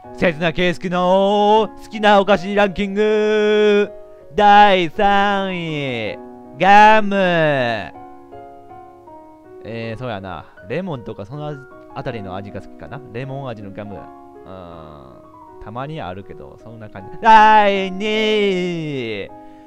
刹那圭介の好きなお菓子ランキング第3位ガム。そうやな。レモンとかそのあたりの味が好きかな。レモン味のガム。たまにあるけど、そんな感じ。第2位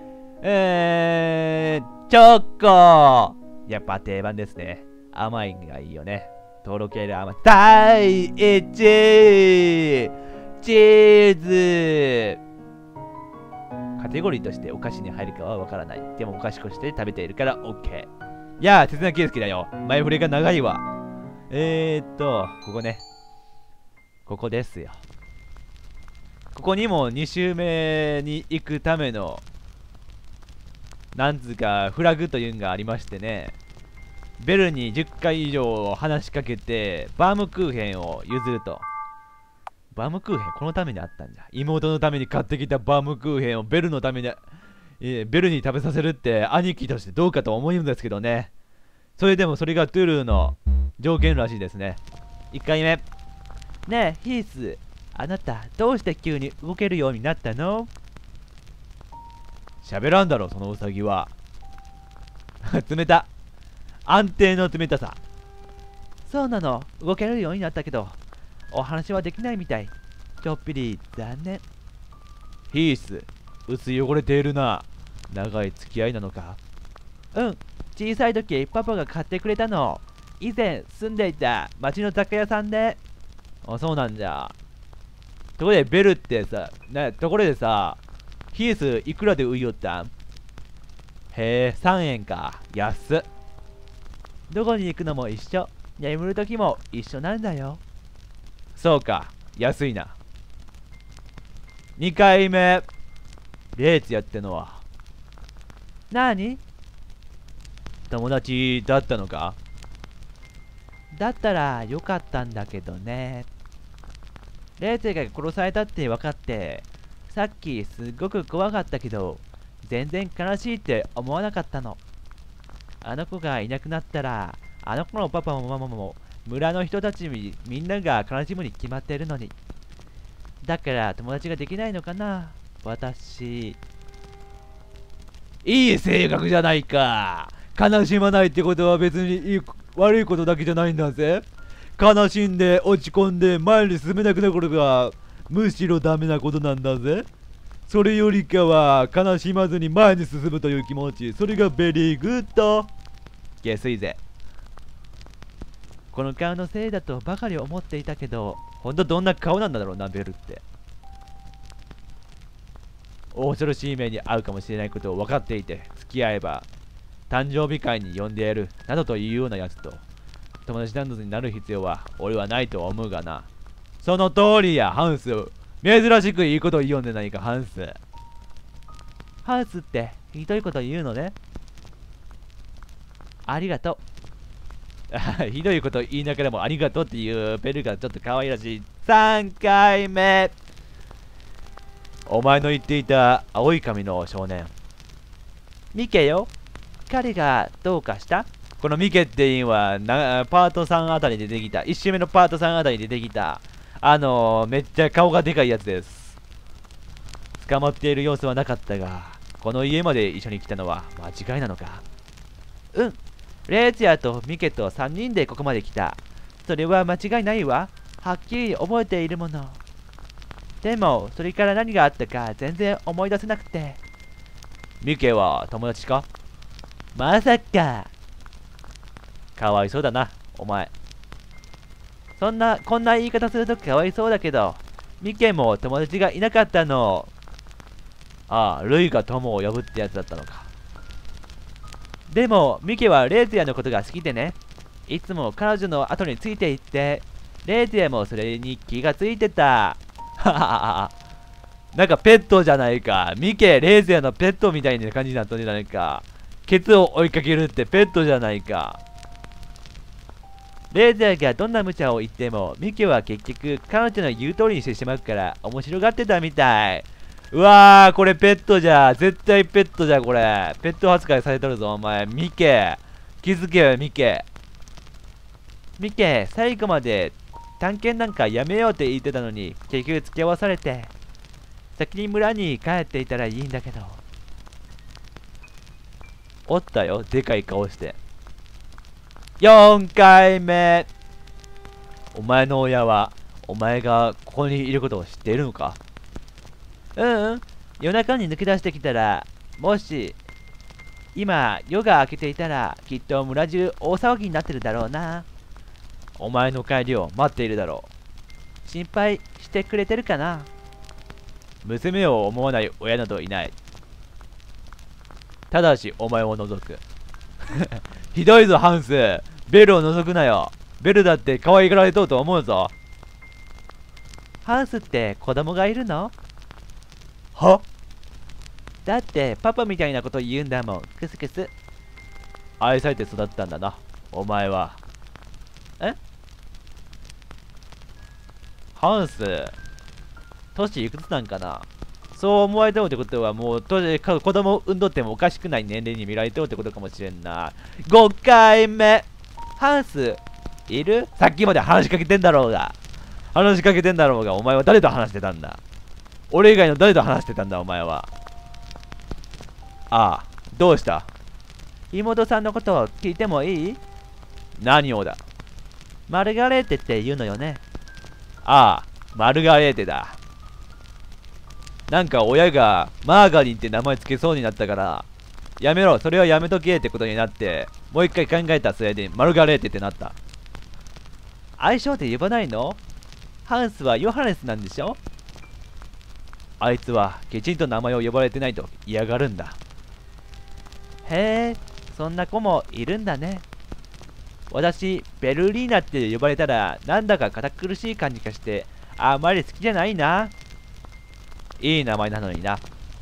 チョコ。やっぱ定番ですね。甘いがいいよね。とろける甘い。第1位チーズ。カテゴリーとしてお菓子に入るかはわからない。でもお菓子として食べているから OK。いやー、刹那圭介だよ。前振りが長いわ。ここね。ここですよ。ここにも2周目に行くための、なんつうか、フラグというのがありましてね。ベルに10回以上話しかけて、バームクーヘンを譲ると。バームクーヘンこのためにあったんじゃ。妹のために買ってきたバームクーヘンをベルのために、ベルに食べさせるって兄貴としてどうかと思うんですけどね。それでもそれがトゥルーの条件らしいですね。1回目。ねえ、ヒース。あなた、どうして急に動けるようになったの？喋らんだろ、そのウサギは。冷た。安定の冷たさ。そうなの。動けるようになったけど、お話はできないみたい。ちょっぴり残念。ヒース、薄汚れているな。長い付き合いなのか？うん。小さい時、パパが買ってくれたの。以前住んでいた町の雑貨屋さんで。あ、そうなんじゃ。ところでベルってさ、ところでさ、ヒースいくらで売りよったん？へえ、3円か。安っ。どこに行くのも一緒。眠るときも一緒なんだよ。そうか、安いな。2回目。レーツやってのは。なに？友達だったのか？だったらよかったんだけどね。レーツが殺されたって分かって、さっきすっごく怖かったけど、全然悲しいって思わなかったの。あの子がいなくなったら、あの子のパパもママも村の人たちみんなが悲しむに決まってるのに。だから友達ができないのかな、私。いい性格じゃないか。悲しまないってことは別に悪いことだけじゃないんだぜ。悲しんで落ち込んで前に進めなくなることがむしろダメなことなんだぜ。それよりかは悲しまずに前に進むという気持ち、それがベリーグッド。下水ぜ。この顔のせいだとばかり思っていたけど、ほんとどんな顔なんだろうな、ベルって。恐ろしい目に遭うかもしれないことを分かっていて、付き合えば誕生日会に呼んでやるなどというようなやつと友達などになる必要は俺はないと思うがな。その通りや、ハンス。珍しくいいこと言いよんでないか、ハンス。ハンスってひどいこと言うのね。ありがとう。ひどいこと言いながらもありがとうっていうベルがちょっと可愛らしい。3回目。お前の言っていた青い髪の少年。ミケよ。彼がどうかした？このミケっていうのはパート3あたりで出てきた。1周目のパート3あたりで出てきた。めっちゃ顔がでかいやつです。捕まっている様子はなかったが、この家まで一緒に来たのは間違いなのか？うん。レーツヤとミケと3人でここまで来た。それは間違いないわ。はっきり覚えているもの。でも、それから何があったか全然思い出せなくて。ミケは友達か？まさか。かわいそうだな、お前。こんな言い方するとかわいそうだけど、ミケも友達がいなかったの。ああ、ルイが友を呼ぶってやつだったのか。でも、ミケはレーツヤのことが好きでね。いつも彼女の後についていって、レーツヤもそれに気がついてた。はははは。なんかペットじゃないか。ミケ、レーツヤのペットみたいな感じになったんじゃないか。ケツを追いかけるってペットじゃないか。レーザーがどんな無茶を言っても、ミケは結局彼女の言う通りにしてしまうから面白がってたみたい。うわー、これペットじゃ。絶対ペットじゃ、これ。ペット扱いされとるぞ、お前。ミケ。気づけよ、ミケ。ミケ、最後まで探検なんかやめようって言ってたのに、結局付き合わされて、先に村に帰っていたらいいんだけど。おったよ、でかい顔して。4回目。お前の親は、お前がここにいることを知っているのか？夜中に抜け出してきたら、もし、今、夜が明けていたら、きっと村中大騒ぎになってるだろうな。お前の帰りを待っているだろう。心配してくれてるかな？娘を思わない親などいない。ただし、お前を除く。ひどいぞ、ハンス。ベルを除くなよ。ベルだって可愛がられとうと思うぞ。ハンスって子供がいるの？は？だってパパみたいなこと言うんだもん。クスクス。愛されて育ったんだな、お前は。ハンス、年いくつなんかな？そう思われてるってことは、もう子供産んどってもおかしくない年齢に見られてるってことかもしれんな。5回目。ハンス、いる？さっきまで話しかけてんだろうが。お前は誰と話してたんだ？俺以外の誰と話してたんだ、お前は。ああ、どうした？妹さんのことを聞いてもいい？何をだ？マルガレーテって言うのよね。ああ、マルガレーテだ。なんか親がマーガリンって名前つけそうになったから、やめろ、それはやめとけってことになって、もう一回考えた末でマルガレーテってなった。相性で呼ばないの？ハンスはヨハネスなんでしょ？あいつはきちんと名前を呼ばれてないと嫌がるんだ。へえ、そんな子もいるんだね。私、ベルリーナって呼ばれたら、なんだか堅苦しい感じがして、あまり好きじゃないな。いい名前なのにな。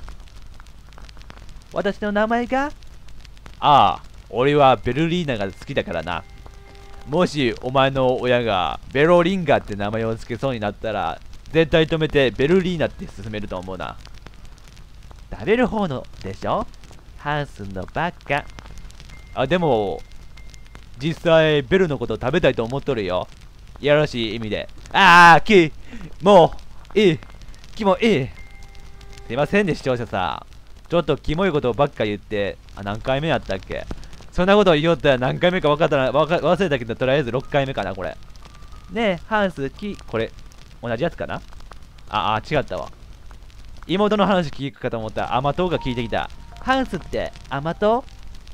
私の名前が？ああ、俺はベルリーナが好きだからな。もしお前の親がベロリンガって名前を付けそうになったら、絶対止めてベルリーナって進めると思うな。食べる方のでしょ？ハンスのバカ。あ、でも、実際ベルのこと食べたいと思っとるよ。いやらしい意味で。もういい。もいい。すいませんね、視聴者さん。ちょっとキモいことばっか言って、何回目やったっけ？そんなこと言おったら何回目か忘れたけど、とりあえず6回目かな、これ。ねえ、ハンス、これ、同じやつかな？違ったわ。妹の話聞くかと思ったら、甘党が聞いてきた。ハンスって甘党？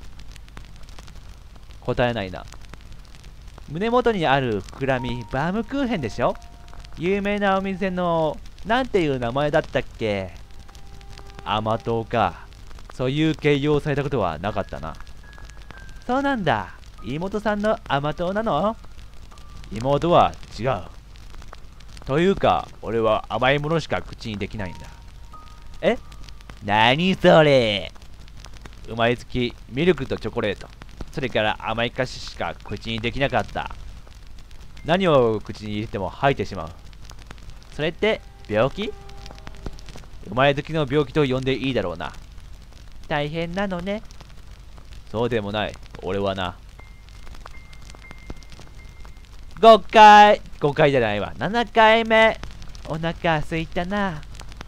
答えないな。胸元にある膨らみ、バームクーヘンでしょ？有名なお店の、なんていう名前だったっけ？甘党か。そういう形容されたことはなかったな。そうなんだ。妹さんの甘党なの？妹は違う。というか、俺は甘いものしか口にできないんだ。え？何それ？生まれつきミルクとチョコレート。それから甘い菓子しか口にできなかった。何を口に入れても吐いてしまう。それって病気？生まれつきの病気と呼んでいいだろうな。大変なのね。そうでもない。俺はな。5回じゃないわ。7回目。お腹すいたな。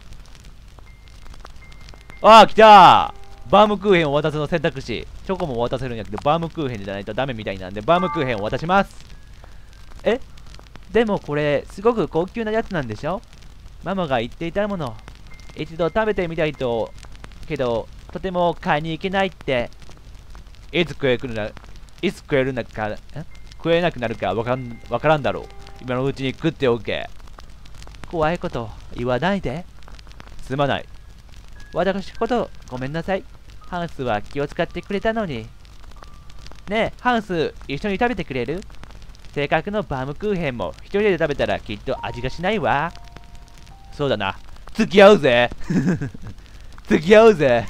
来たー。バームクーヘンを渡すの選択肢。チョコも渡せるんやけど、バームクーヘンじゃないとダメみたいなんで、バームクーヘンを渡します。でもこれ、すごく高級なやつなんでしょ？ママが言っていたもの。一度食べてみたいと、けど、とても買いに行けないって。いつ食えなくなるかわからんだろう。今のうちに食っておけ。怖いこと言わないで。すまない。私ことごめんなさい。ハンスは気を使ってくれたのに。ねえ、ハンス、一緒に食べてくれる？せっかくのバームクーヘンも一人で食べたらきっと味がしないわ。そうだな。付き合うぜ。付き合うぜ。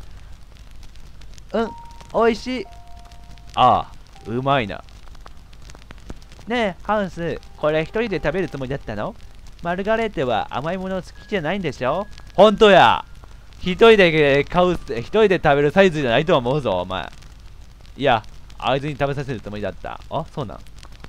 おいしい。うまいな。ねえ、ハンス、これ一人で食べるつもりだったの？マルガレーテは甘いもの好きじゃないんでしょ？ほんとや。一人で食べるサイズじゃないと思うぞ、お前。いや、あいつに食べさせるつもりだった。そうなん。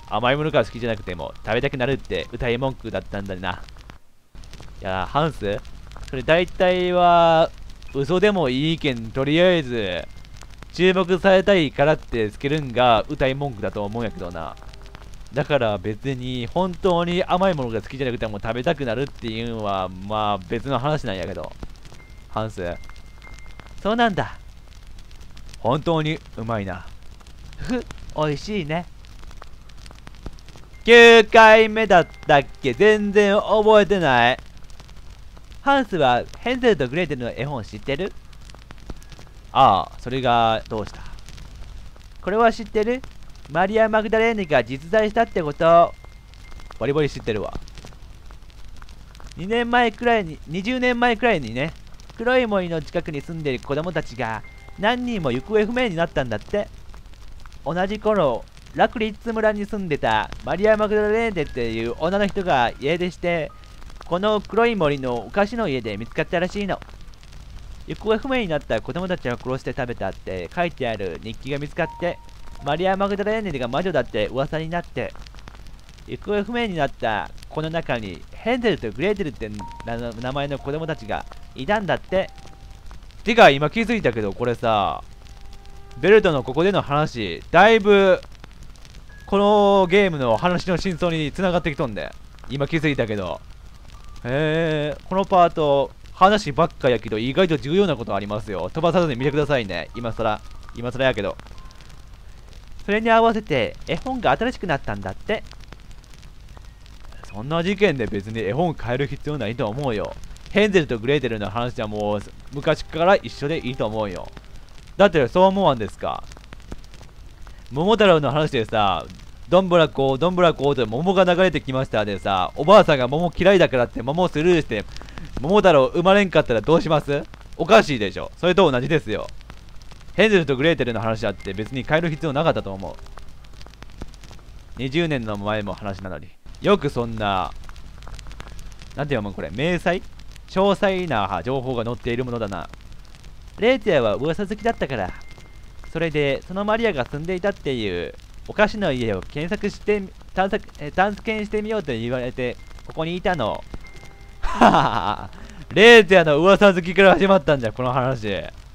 甘いものが好きじゃなくても食べたくなるって歌い文句だったんだな。いや、ハンスそれ大体は嘘でもいいけん、とりあえず注目されたいからってつけるんが歌い文句だと思うんやけどな。だから別に本当に甘いものが好きじゃなくても食べたくなるっていうのはまあ別の話なんやけど。ハンスそうなんだ。本当にうまいな。美味しいね。9回目だったっけ、全然覚えてない。ハンスはヘンゼルとグレーテルの絵本知ってる？ああ、それがどうした？これは知ってる？マリア・マグダレーヌが実在したってこと。バリバリ知ってるわ。20年前くらいにね、黒い森の近くに住んでいる子供たちが何人も行方不明になったんだって。同じ頃、ラクリッツ村に住んでたマリア・マグダレーヌっていう女の人が家出して、この黒い森のお菓子の家で見つかったらしいの。行方不明になった子供たちを殺して食べたって書いてある日記が見つかって、マリア・マグダレーヌが魔女だって噂になって、行方不明になったこの中にヘンゼルとグレーテルって名前の子供たちがいたんだって。てか今気づいたけど、これさ、ベルトのここでの話だいぶこのゲームの話の真相に繋がってきとんで、今気づいたけど、このパート話ばっかやけど意外と重要なことありますよ。飛ばさずに見てくださいね。今更やけど。それに合わせて絵本が新しくなったんだって。そんな事件で別に絵本変える必要ないと思うよ。ヘンゼルとグレーテルの話はもう昔から一緒でいいと思うよ。だってそう思わんですか。桃太郎の話でさ、どんぶらこどんぶらこと桃が流れてきましたでさ、おばあさんが桃嫌いだからって桃をスルーして桃太郎生まれんかったらどうします？おかしいでしょ。それと同じですよ。ヘンゼルとグレーテルの話だって別に変える必要なかったと思う。20年の前も話なのによくそんな、なんて読むこれ、明細詳細な情報が載っているものだな。レーティアは噂好きだったから、それでそのマリアが住んでいたっていうお菓子の家を検索して探検してみようと言われてここにいたの。ははは。レーティアの噂好きから始まったんじゃこの話。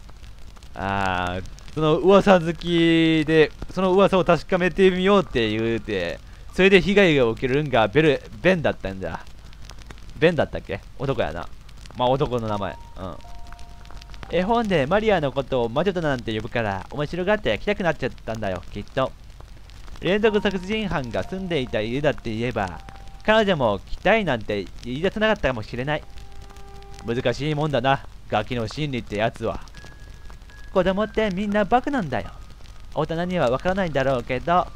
その噂好きでその噂を確かめてみようって言うて、それで被害が起きるんがベンだったんじゃ。ベンだったっけ？男やな。まあ男の名前。絵本でマリアのことを魔女だなんて呼ぶから面白がって来たくなっちゃったんだよ、きっと。連続殺人犯が住んでいた家だって言えば、彼女も来たいなんて言い出せなかったかもしれない。難しいもんだな、ガキの心理ってやつは。子供ってみんなバカなんだよ。大人にはわからないんだろうけど。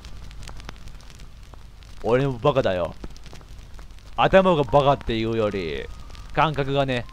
俺もバカだよ。頭がバカっていうより感覚がね。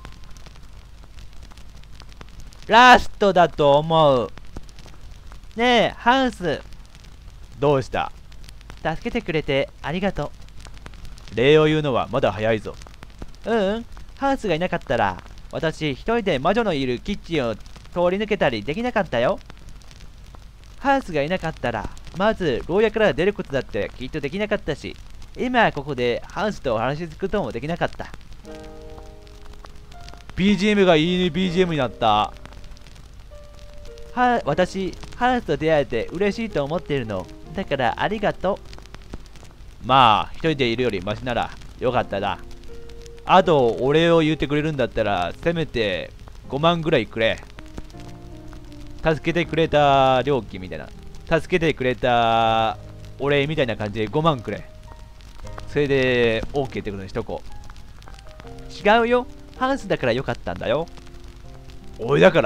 ラストだと思う。ねえハウス、どうした？助けてくれてありがとう。礼を言うのはまだ早いぞ。ハウスがいなかったら私一人で魔女のいるキッチンを通り抜けたりできなかったよ。ハウスがいなかったらまず牢屋から出ることだってきっとできなかったし、今ここでハウスとお話しすることもできなかった。 BGM がいい BGM になった。私ハウスと出会えて嬉しいと思っているのだからありがとう。まあ一人でいるよりマシならよかったな。あとお礼を言ってくれるんだったらせめて5万ぐらいくれ。助けてくれた料金みたいな、助けてくれたお礼みたいな感じで5万くれ。それで OK ってことにしとこう。違うよ、ハウスだからよかったんだよ。おいだから？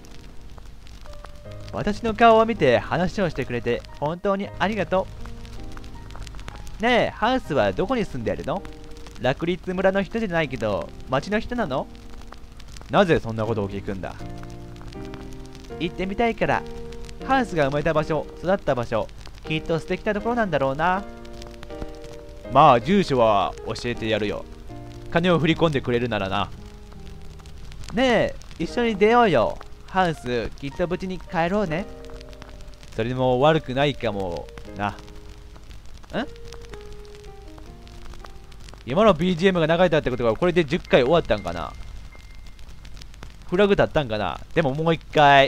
私の顔を見て話をしてくれて本当にありがとう。ねえハウスはどこに住んでるの？ラクリッツ村の人じゃないけど町の人なの？なぜそんなことを聞くんだ？行ってみたいから。ハウスが生まれた場所、育った場所、きっと素敵なところなんだろうな。まあ住所は教えてやるよ。金を振り込んでくれるならな。ねえ一緒に出ようよ。ハウスきっと無事に帰ろうね。それも悪くないかもな。 今の BGM が流れたってことはこれで10回終わったんかな。フラグ立ったんかな。でももう一回。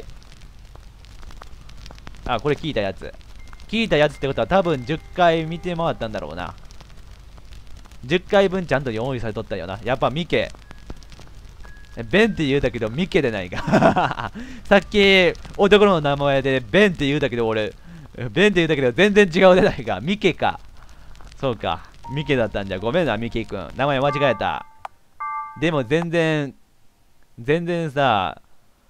あ、これ聞いたやつ。聞いたやつってことは多分10回見て回ったんだろうな。10回分ちゃんと用意されとったよな。やっぱミケ。ベンって言うたけどミケでないか。さっき男の名前でベンって言うたけど俺、ベンって言うたけど全然違うでないか。ミケか。そうか。ミケだったんじゃ。ごめんな、ミケくん。名前間違えた。でも全然さ、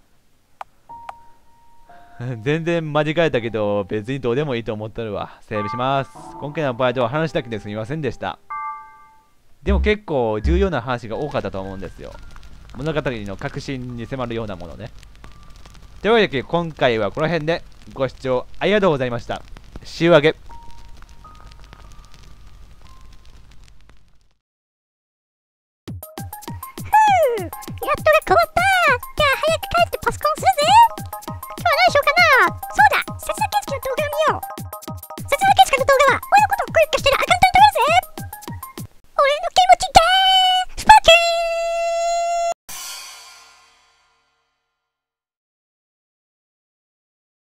全然間違えたけど、別にどうでもいいと思ってるわ。セーブします。今回のバイトは話したくてすみませんでした。でも結構重要な話が多かったと思うんですよ。物語の核心に迫るようなものね。というわけで今回はこの辺でご視聴ありがとうございました。週明け。